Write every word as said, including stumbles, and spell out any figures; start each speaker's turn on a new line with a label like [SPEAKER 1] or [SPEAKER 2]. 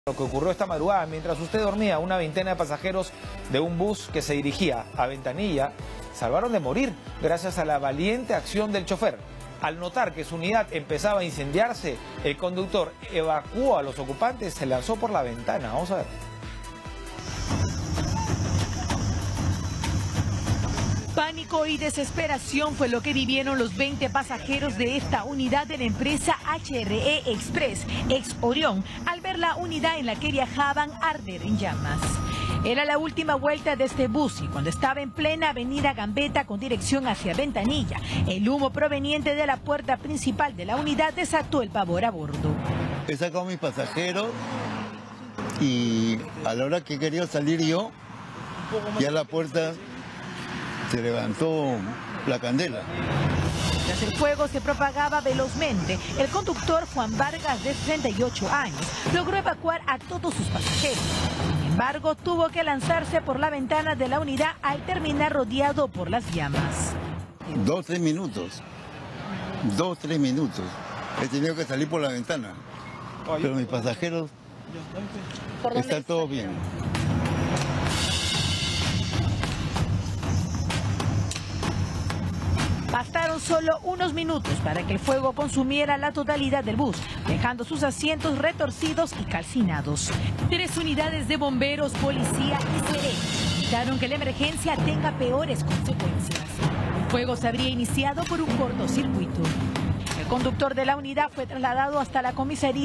[SPEAKER 1] Lo que ocurrió esta madrugada, mientras usted dormía, una veintena de pasajeros de un bus que se dirigía a Ventanilla salvaron de morir gracias a la valiente acción del chofer. Al notar que su unidad empezaba a incendiarse, el conductor evacuó a los ocupantes y se lanzó por la ventana. Vamos a ver.
[SPEAKER 2] Pánico y desesperación fue lo que vivieron los veinte pasajeros de esta unidad de la empresa H R E Express, ex Orión, al ver la unidad en la que viajaban arder en llamas. Era la última vuelta de este bus y cuando estaba en plena avenida Gambetta con dirección hacia Ventanilla, el humo proveniente de la puerta principal de la unidad desató el pavor a bordo.
[SPEAKER 3] He sacado a mis pasajeros y a la hora que quería salir yo, ya la puerta se levantó la candela.
[SPEAKER 2] Mientras el fuego se propagaba velozmente, el conductor Juan Vargas, de sesenta y ocho años, logró evacuar a todos sus pasajeros. Sin embargo, tuvo que lanzarse por la ventana de la unidad al terminar rodeado por las llamas.
[SPEAKER 3] Dos, tres minutos. Dos, tres minutos. He tenido que salir por la ventana. Pero mis pasajeros están todo bien.
[SPEAKER 2] Bastaron solo unos minutos para que el fuego consumiera la totalidad del bus, dejando sus asientos retorcidos y calcinados. Tres unidades de bomberos, policía y SEREN evitaron que la emergencia tenga peores consecuencias. El fuego se habría iniciado por un cortocircuito. El conductor de la unidad fue trasladado hasta la comisaría